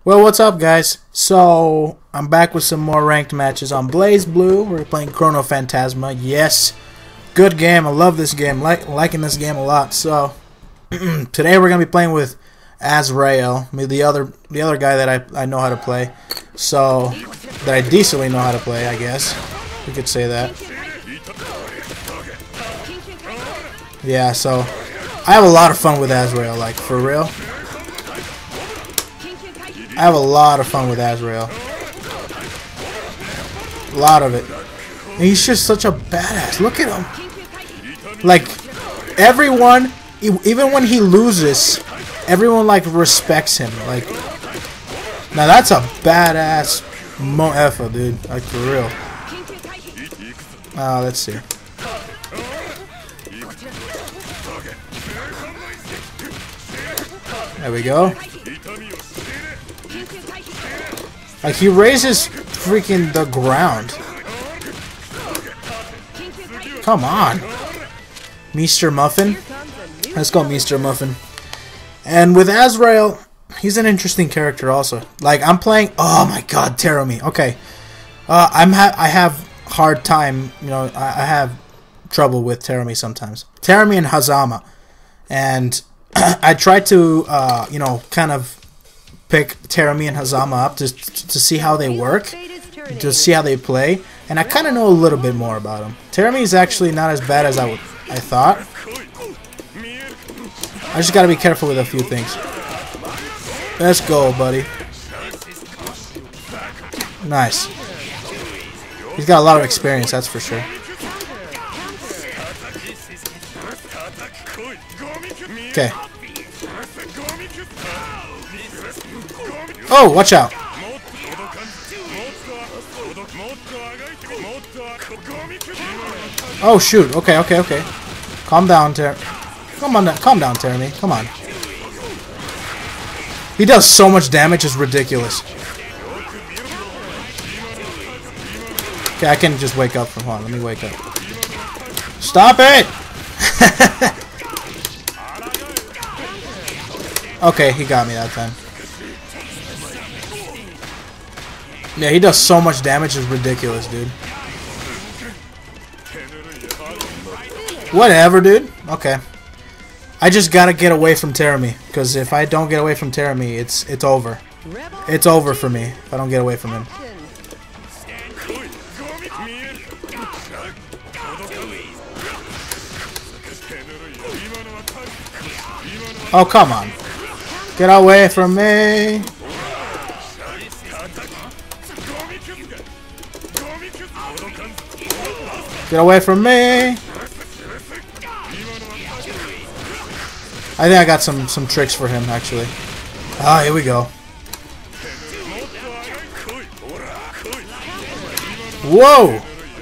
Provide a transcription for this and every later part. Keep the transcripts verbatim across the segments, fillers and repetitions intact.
Well, what's up, guys? So, I'm back with some more ranked matches on BlazBlue. We're playing Chrono Phantasma. Yes, good game. I love this game. Like liking this game a lot. So, today we're gonna be playing with Azrael, the other the other guy that I I know how to play. So, that I decently know how to play, I guess you could say that. Yeah. So, I have a lot of fun with Azrael. Like, for real. I have a lot of fun with Azrael. A lot of it. And he's just such a badass. Look at him. Like, everyone, even when he loses, everyone, like, respects him. Like, now that's a badass mo-effa, dude. Like, for real. Uh, let's see. There we go. Like, he raises freaking the ground. Come on. Mister Muffin. Let's go Mister Muffin. And with Azrael, he's an interesting character also. Like, I'm playing... Oh my god, Terumi. Okay. Uh, I'm ha I have hard time, you know, I, I have trouble with Terumi sometimes. Terumi and Hazama. And I try to, uh, you know, kind of pick Terumi and Hazama up to, to see how they work, to see how they play, and I kind of know a little bit more about them. Terumi is actually not as bad as I, would, I thought. I just gotta be careful with a few things. Let's go, buddy. Nice. He's got a lot of experience, that's for sure. Okay. Oh, watch out. Oh, shoot. Okay, okay, okay. Calm down, Ter... Come on, calm down, Terumi. Come on. He does so much damage, it's ridiculous. Okay, I can just wake up from... Hold on, let me wake up. Stop it! Okay, he got me that time. Yeah, he does so much damage, it's ridiculous, dude. Whatever, dude. Okay. I just gotta get away from Terumi, because if I don't get away from Terumi, it's it's over. It's over for me if I don't get away from him. Oh, come on. Get away from me. Get away from me! I think I got some some tricks for him actually. Ah, here we go. Whoa!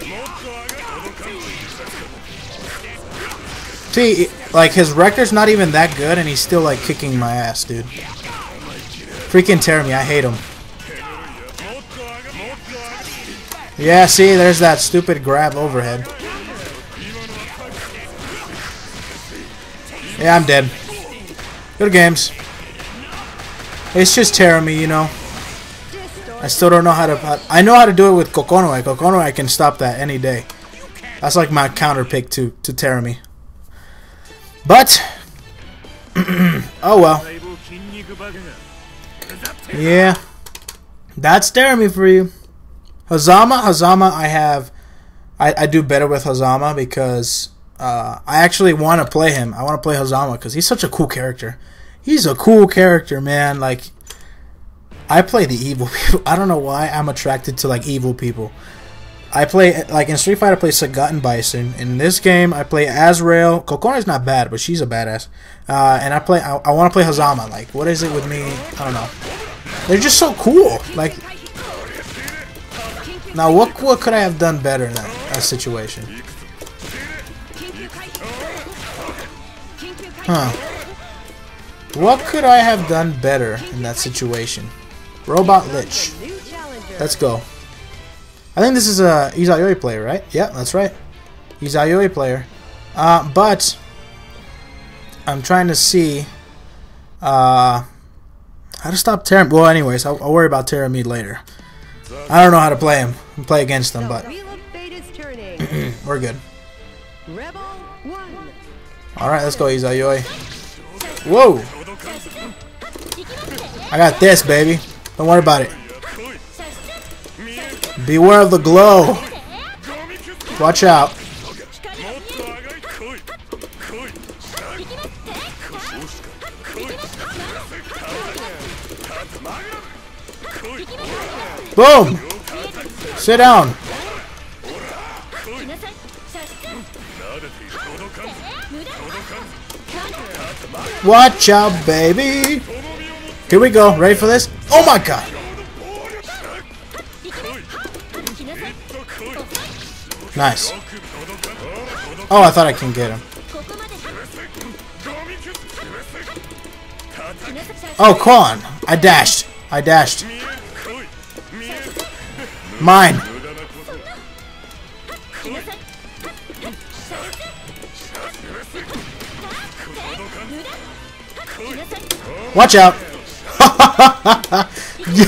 See, like his record's not even that good, and he's still like kicking my ass, dude. Freaking Terumi, I hate him. Yeah, see, there's that stupid grab overhead. Yeah, I'm dead. Good games. It's just Terumi, you know. I still don't know how to... I know how to do it with Kokonoe. Kokonoe, I can stop that any day. That's like my counter pick to, to Terumi. But... oh well. Yeah. That's Terumi for you. Hazama, Hazama, I have, I, I do better with Hazama because uh, I actually want to play him. I want to play Hazama because he's such a cool character. He's a cool character, man. Like, I play the evil people. I don't know why I'm attracted to like evil people. I play like in Street Fighter, I play Sagat and Bison. In this game, I play Azrael. Kokono's not bad, but she's a badass. Uh, and I play. I, I want to play Hazama. Like, what is it with me? I don't know. They're just so cool. Like. Now, what what could I have done better in that, that situation? Huh. What could I have done better in that situation? Robot Lich. Let's go. I think this is a Izayoi player, right? Yeah, that's right. Izayoi player. Uh, but I'm trying to see uh, How to stop Terra? Well, anyways, I'll, I'll worry about Terramid later. I don't know how to play him. I play against him, but we're good. Alright, let's go, Izayoi. Whoa! I got this, baby. Don't worry about it. Beware of the glow. Watch out. Boom! Sit down. Watch out, baby. Here we go. Ready for this? Oh my god. Nice. Oh, I thought I can get him. Oh, come on. I dashed. I dashed. Mine. Watch out. Yo.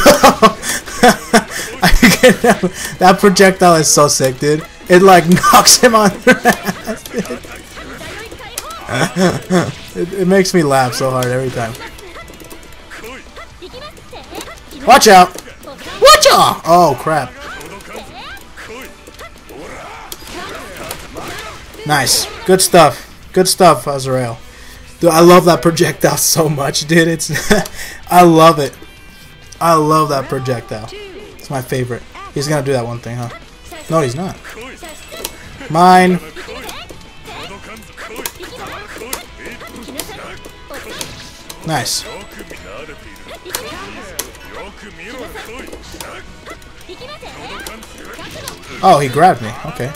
That projectile is so sick, dude. It like knocks him on their ass. it, it makes me laugh so hard every time. Watch out! Watch out! Oh crap. Nice. Good stuff. Good stuff, Azrael. Dude, I love that projectile so much, dude. It's I love it. I love that projectile. It's my favorite. He's gonna do that one thing, huh? No, he's not. Mine. Nice. Oh, he grabbed me. Okay.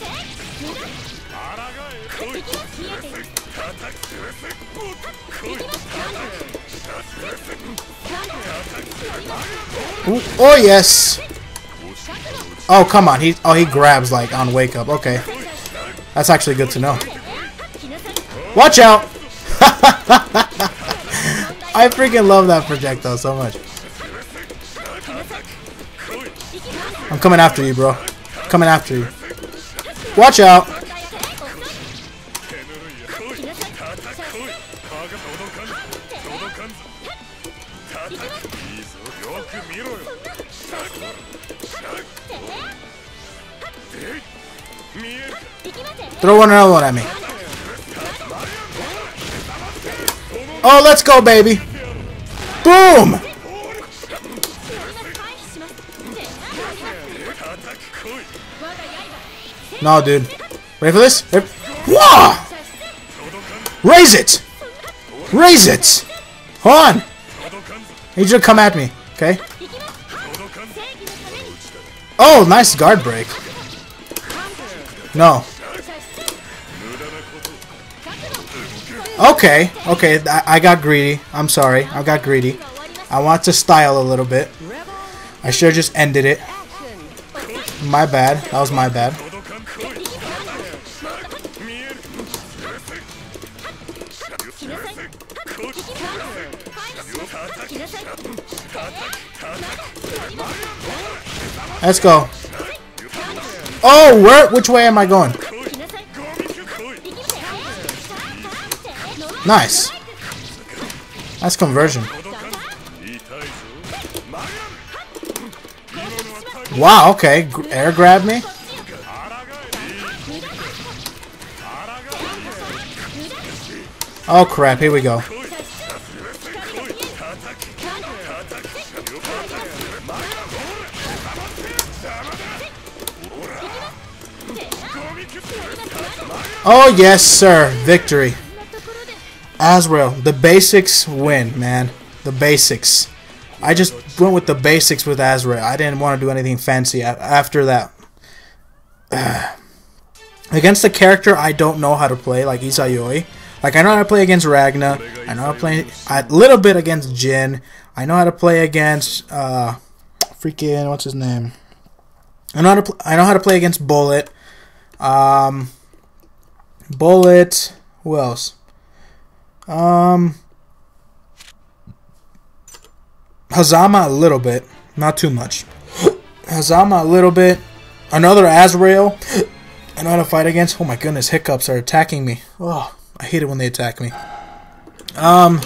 Ooh, oh yes. Oh come on. He oh he grabs like on wake up. Okay. That's actually good to know. Watch out. I freaking love that projectile so much. I'm coming after you, bro. Coming after you. Watch out. Throw one another one at me. Oh, let's go, baby. Boom. No, dude. Ready for this? Ready? Whoa! Raise it! Raise it! Hold on! I need you to come at me, okay? Oh, nice guard break. No. Okay, okay, I, I got greedy. I'm sorry, I got greedy. I want to style a little bit. I should have just ended it. My bad. That was my bad. Let's go. Oh, where? Which way am I going? Nice. That's conversion. Wow, okay. Air grab me? Oh crap, here we go. Oh yes, sir. Victory. Azrael, the basics win, man. The basics. I just went with the basics with Azrael. I didn't want to do anything fancy after that. Uh, against the character I don't know how to play, like Izayoi. Like, I know how to play against Ragna. I know how to play a little bit against Jin. I know how to play against, uh, freaking, what's his name? I know how to, I know how to play against Bullet. Um, Bullet. Who else? Um, Hazama a little bit. Not too much. Hazama a little bit. Another Azrael. I know how to fight against. Oh my goodness, hiccups are attacking me. Oh, I hate it when they attack me. Um,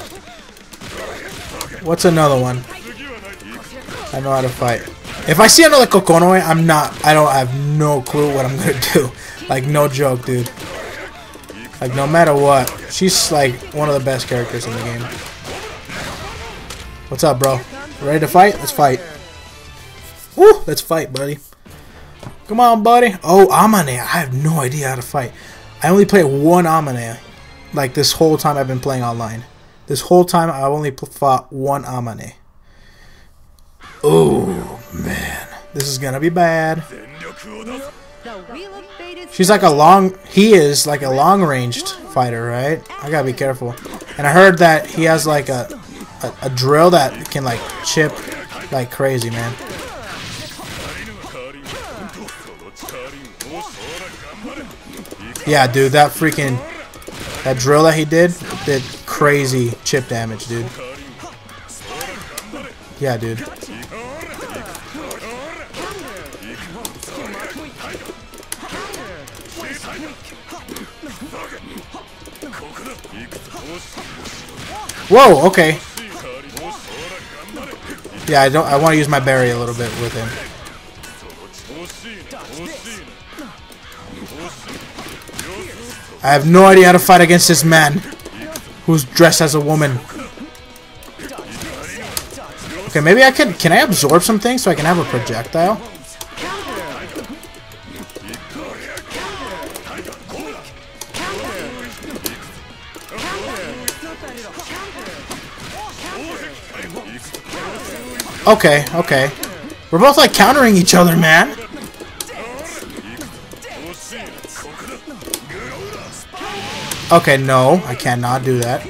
what's another one? I know how to fight. If I see another Kokonoe, I'm not. I don't I have no clue what I'm gonna do. Like, no joke, dude. Like, no matter what, she's like one of the best characters in the game. What's up, bro? Ready to fight? Let's fight. Woo! Let's fight, buddy. Come on, buddy. Oh, Amane. I have no idea how to fight. I only play one Amane. Like, this whole time I've been playing online. This whole time I've only fought one Amane. Oh, man. This is gonna be bad. She's like a long... He is like a long-ranged fighter, right? I gotta be careful. And I heard that he has like a, a, a drill that can like chip like crazy, man. Yeah, dude, that freaking... That drill that he did, did crazy chip damage, dude. Yeah, dude. Whoa, okay. Yeah, I don't I want to use my berry a little bit with him. I have no idea how to fight against this man who's dressed as a woman. Okay, maybe I can... Can I absorb some things so I can have a projectile? Okay, okay. We're both like countering each other, man. Okay, no, I cannot do that.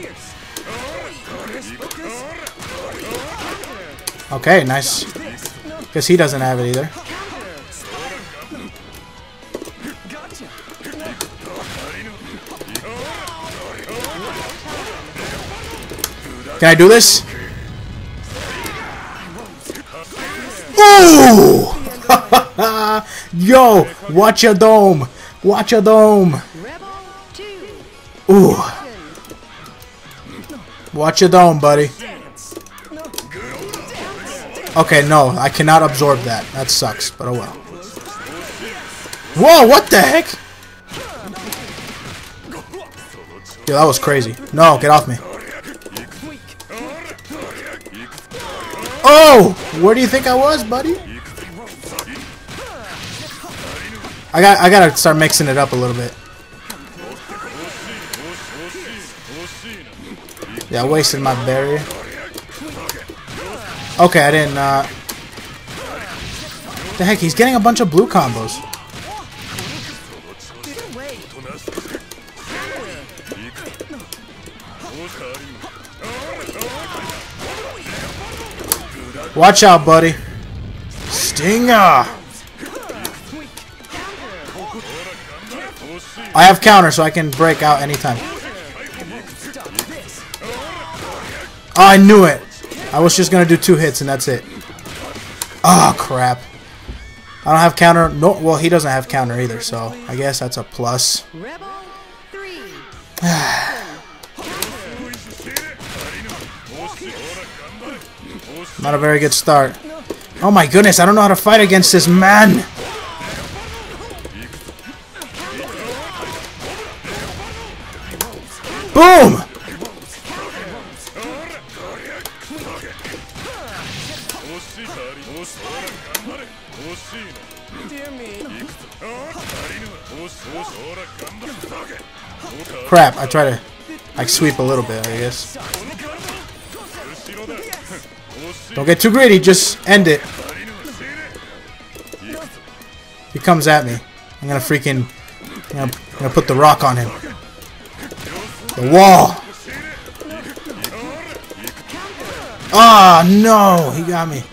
Okay, nice. Guess he doesn't have it either. Can I do this? Ooh! Yo, watch your dome. Watch your dome. Ooh. Watch your dome, buddy. Okay, no, I cannot absorb that. That sucks, but oh well. Whoa, what the heck? Yo, that was crazy. No, get off me. Oh! Where do you think I was, buddy? I got I gotta start mixing it up a little bit. Yeah, I wasted my berry. Okay, I didn't, uh... the heck, he's getting a bunch of blue combos. Watch out, buddy. Stinger! I have counter, so I can break out anytime. Oh, I knew it! I was just gonna do two hits and that's it. Oh, crap. I don't have counter. No, well, he doesn't have counter either, so I guess that's a plus. Not a very good start. Oh my goodness, I don't know how to fight against this man. Boom! Crap, I try to like sweep a little bit, I guess. Don't get too greedy, just end it. He comes at me. I'm gonna freaking I'm gonna, I'm gonna put the rock on him. The wall. Ah, oh, no, he got me.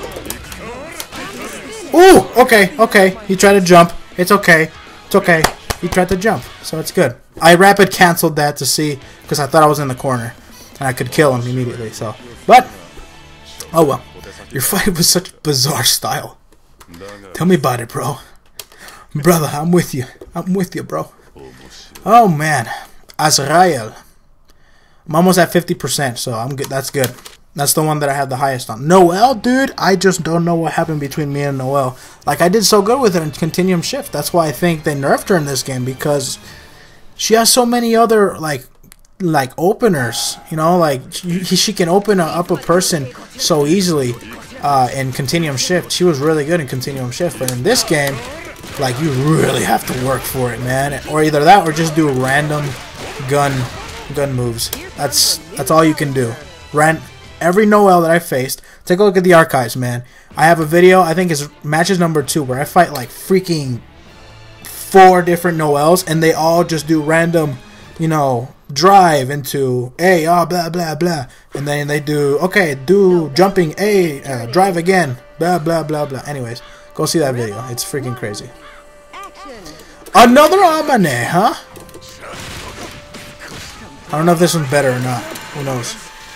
Ooh, okay, okay. He tried to jump. It's okay. It's okay. he tried to jump, so it's good. I rapid canceled that to see, because I thought I was in the corner, and I could kill him immediately, so. But, oh well. Your fight was such bizarre style. Tell me about it, bro. Brother, I'm with you. I'm with you, bro. Oh, man. Azrael. I'm almost at fifty percent, so I'm good. That's good. That's the one that I have the highest on. Noelle, dude, I just don't know what happened between me and Noelle. Like, I did so good with her in Continuum Shift. That's why I think they nerfed her in this game, because she has so many other, like, like openers. You know, like, she, she can open up a person so easily uh, in Continuum Shift. She was really good in Continuum Shift, but in this game, like, you really have to work for it, man. Or either that or just do random gun gun moves. That's that's all you can do. Ran every Noelle that I faced. Take a look at the archives, man. I have a video, I think it's matches number two, where I fight like freaking four different Noelles, and they all just do random, you know, drive into A, ah, blah, blah, blah. And then they do, okay, do jumping A, uh, drive again, blah, blah, blah, blah. Anyways, go see that video. It's freaking crazy. Another Amane, huh? I don't know if this one's better or not. Who knows?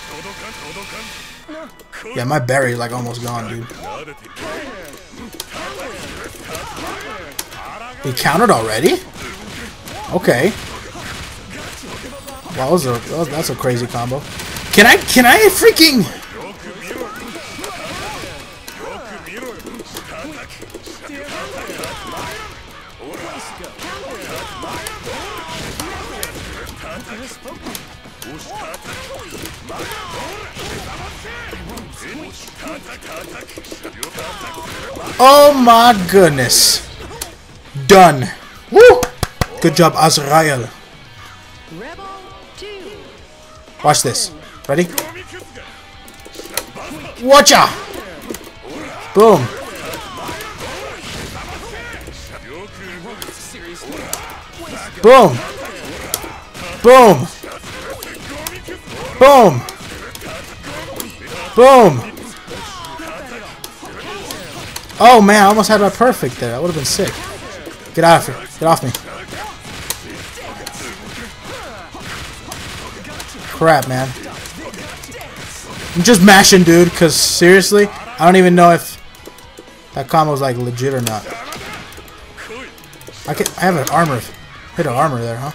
Yeah, my berry's like almost gone, dude. He countered already? Okay. Wow, that was a, that's a crazy combo. Can I, can I freaking... Oh my goodness. Done. Woo! Good job, Azrael. Watch this. Ready? Watcha! Boom. Boom. Boom. Boom. Boom. Oh man, I almost had my perfect there. That would have been sick. Get out of here. Get off me. Crap, man. I'm just mashing, dude, because seriously, I don't even know if that combo is like legit or not. I can I have an armor. Hit an armor there, huh?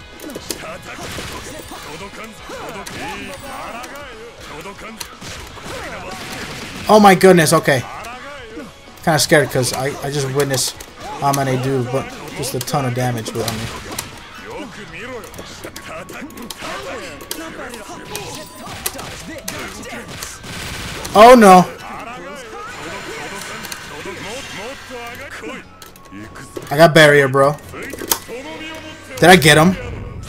Oh my goodness, okay. Kind of scared because I, I just witnessed Amane do but just a ton of damage with me. Oh no! I got barrier, bro. Did I get him?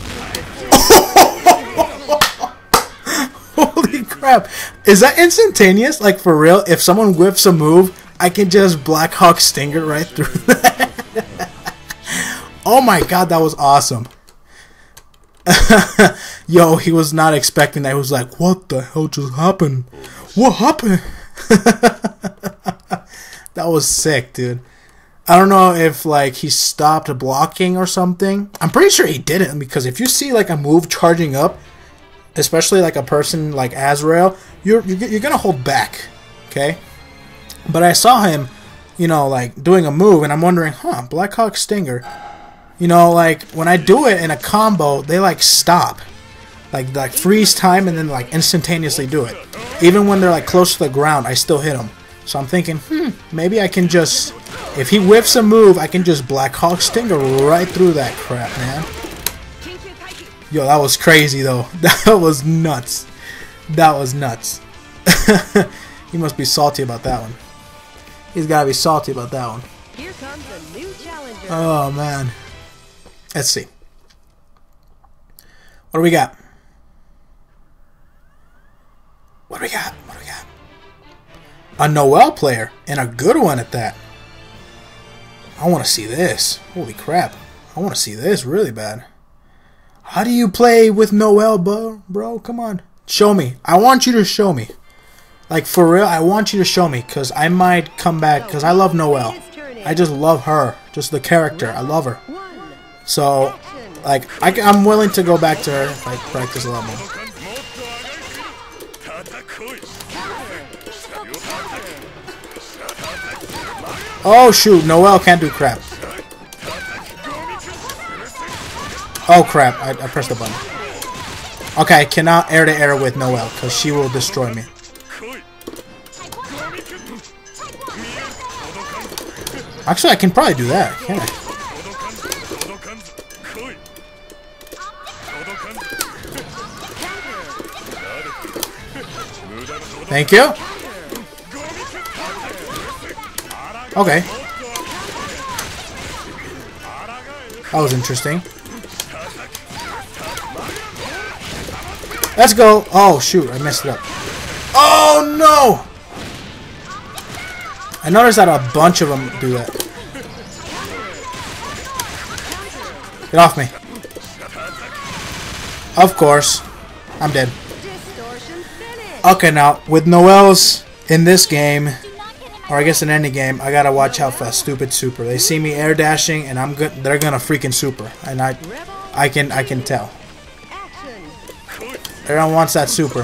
Holy crap! Is that instantaneous? Like for real? If someone whips a move, I can just Black Hawk Stinger right through that. Oh my god, that was awesome. Yo, he was not expecting that. He was like, what the hell just happened? What happened? That was sick, dude. I don't know if like he stopped blocking or something. I'm pretty sure he didn't, because if you see like a move charging up, especially like a person like Azrael, you're you're, you're gonna hold back, okay? But I saw him, you know, like doing a move, and I'm wondering, huh, Black Hawk Stinger. You know, like when I do it in a combo, they like stop, like like freeze time, and then like instantaneously do it. Even when they're like close to the ground, I still hit them. So I'm thinking, hmm, maybe I can just, if he whiffs a move, I can just Black Hawk Stinger right through that crap, man. Yo, that was crazy though. That was nuts. That was nuts. He must be salty about that one. He's gotta be salty about that one. Here comes a new challenger. Oh man. Let's see. What do we got? What do we got? What do we got? A Noelle player, and a good one at that. I want to see this. Holy crap. I want to see this really bad. How do you play with Noelle, bro? Bro, come on. Show me. I want you to show me. Like, for real, I want you to show me, because I might come back, because I love Noelle. I just love her. Just the character. I love her. So, like, I, I'm willing to go back to her if I practice a lot more. Oh shoot, Noelle can't do crap. Oh crap, I, I pressed the button. Okay, I cannot air to air with Noelle because she will destroy me. Actually, I can probably do that, can't I? Thank you. Okay. That was interesting. Let's go. Oh, shoot. I messed it up. Oh, no! I noticed that a bunch of them do that. Get off me. Of course. I'm dead. Okay, now, with Noelle's in this game, or I guess in any game, I gotta watch out for that stupid super. They see me air dashing, and I'm good. They're gonna freaking super, and I, I can, I can tell. Everyone wants that super.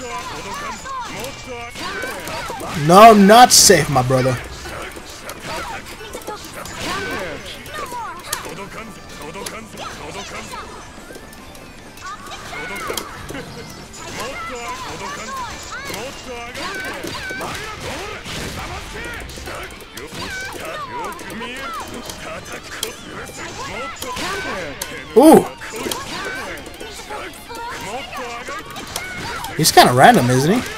No, not safe, my brother. Ooh! He's kind of random, isn't he?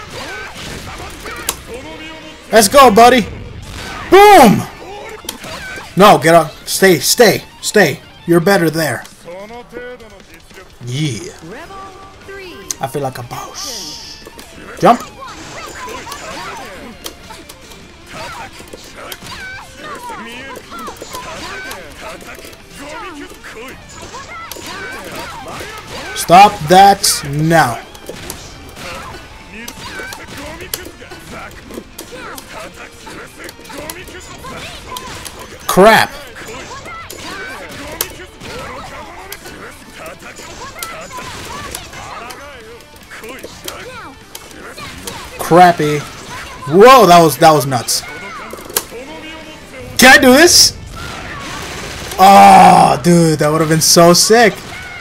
Let's go, buddy! Boom! No, get up. Stay, stay, stay. You're better there. Yeah. I feel like a boss. Jump! Stop that now. Crap. Crappy. Whoa, that was that was nuts. Can I do this? Oh, dude, that would have been so sick.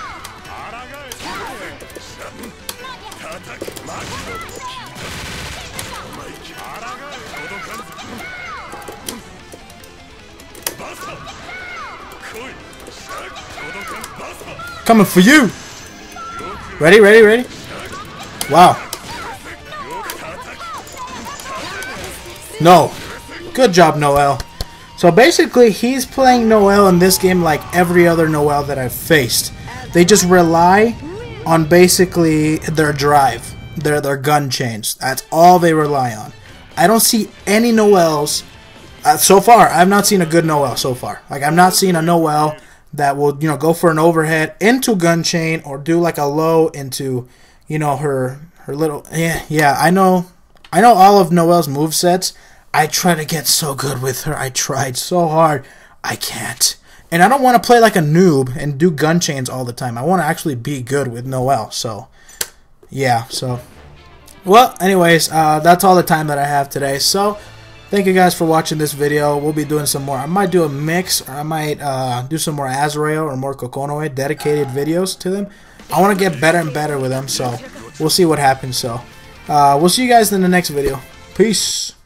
Coming for you. Ready, ready, ready? Wow. No. Good job, Noelle. So basically, he's playing Noelle in this game like every other Noelle that I've faced. They just rely on basically their drive, their their gun chains. That's all they rely on. I don't see any Noelles uh, so far. I've not seen a good Noelle so far. Like, I've not seen a Noelle that will, you know, go for an overhead into gun chain or do like a low into, you know, her her little yeah yeah. I know, I know all of Noelle's movesets. I try to get so good with her. I tried so hard. I can't. And I don't want to play like a noob and do gun chains all the time. I want to actually be good with Noelle. So, yeah. So, well, anyways, uh, that's all the time that I have today. So, thank you guys for watching this video. We'll be doing some more. I might do a mix, or I might uh, do some more Azrael or more Kokonoe dedicated videos to them. I want to get better and better with them. So, we'll see what happens. So, uh, we'll see you guys in the next video. Peace.